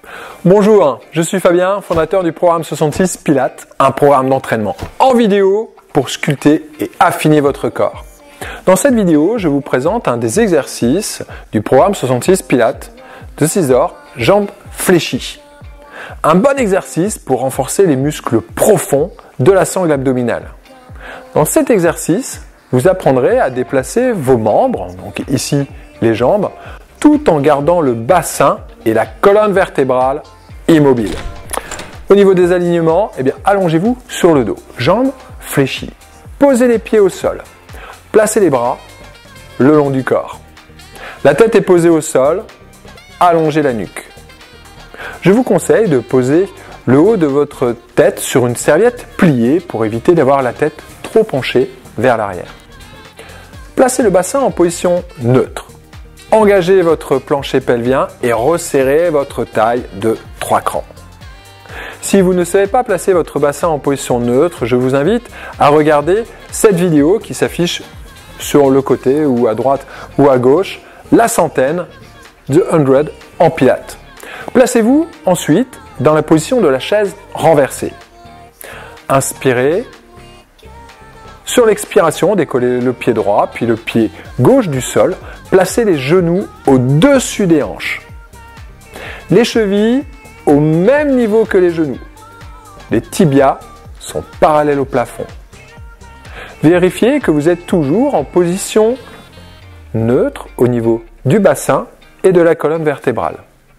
Bonjour, je suis Fabien, fondateur du programme 66 Pilates, un programme d'entraînement en vidéo pour sculpter et affiner votre corps. Dans cette vidéo, je vous présente un des exercices du programme 66 Pilates de Scissor, jambes fléchies. Un bon exercice pour renforcer les muscles profonds de la sangle abdominale. Dans cet exercice, vous apprendrez à déplacer vos membres, donc ici les jambes, tout en gardant le bassin et la colonne vertébrale immobile. Au niveau des alignements, allongez-vous sur le dos, jambes fléchies. Posez les pieds au sol. Placez les bras le long du corps. La tête est posée au sol, allongez la nuque. Je vous conseille de poser le haut de votre tête sur une serviette pliée pour éviter d'avoir la tête trop penchée vers l'arrière. Placez le bassin en position neutre. Engagez votre plancher pelvien et resserrez votre taille de 3 crans. Si vous ne savez pas placer votre bassin en position neutre, je vous invite à regarder cette vidéo qui s'affiche sur le côté ou à droite ou à gauche, la centaine, The 100 en pilates. Placez-vous ensuite dans la position de la chaise renversée. Inspirez. Sur l'expiration, décollez le pied droit, puis le pied gauche du sol. Placez les genoux au-dessus des hanches. Les chevilles au même niveau que les genoux. Les tibias sont parallèles au plafond. Vérifiez que vous êtes toujours en position neutre au niveau du bassin et de la colonne vertébrale.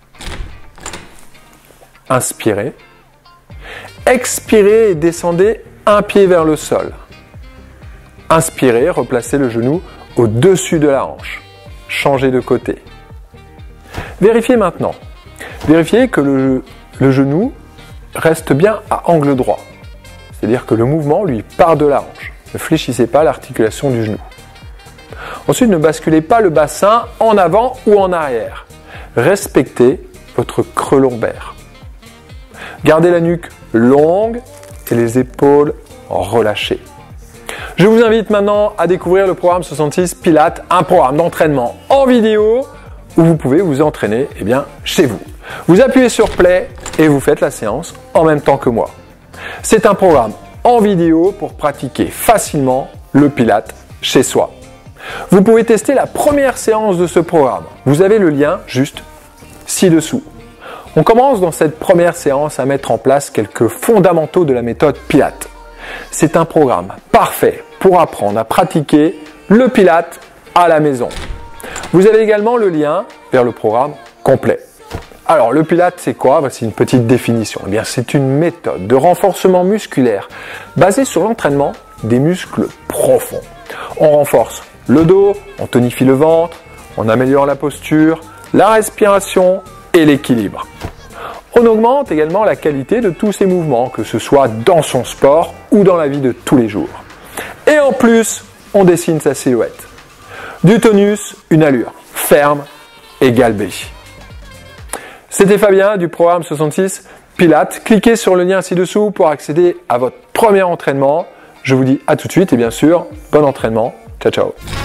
Inspirez. Expirez et descendez un pied vers le sol. Inspirez, replacez le genou au-dessus de la hanche. Changez de côté. Vérifiez maintenant. Vérifiez que le genou reste bien à angle droit. C'est-à-dire que le mouvement lui part de la hanche. Ne fléchissez pas l'articulation du genou. Ensuite, ne basculez pas le bassin en avant ou en arrière. Respectez votre creux lombaire. Gardez la nuque longue et les épaules relâchées. Je vous invite maintenant à découvrir le programme 66 Pilates, un programme d'entraînement en vidéo où vous pouvez vous entraîner chez vous. Vous appuyez sur Play et vous faites la séance en même temps que moi. C'est un programme en vidéo pour pratiquer facilement le Pilates chez soi. Vous pouvez tester la première séance de ce programme. Vous avez le lien juste ci-dessous. On commence dans cette première séance à mettre en place quelques fondamentaux de la méthode Pilates. C'est un programme parfait pour apprendre à pratiquer le Pilates à la maison. Vous avez également le lien vers le programme complet. Alors, le Pilates, c'est quoi? C'est une petite définition. C'est une méthode de renforcement musculaire basée sur l'entraînement des muscles profonds. On renforce le dos, on tonifie le ventre, on améliore la posture, la respiration et l'équilibre. On augmente également la qualité de tous ces mouvements, que ce soit dans son sport ou dans la vie de tous les jours. Et en plus, on dessine sa silhouette. Du tonus, une allure ferme et galbée. C'était Fabien du programme 66 Pilates. Cliquez sur le lien ci-dessous pour accéder à votre premier entraînement. Je vous dis à tout de suite et bien sûr, bon entraînement. Ciao, ciao.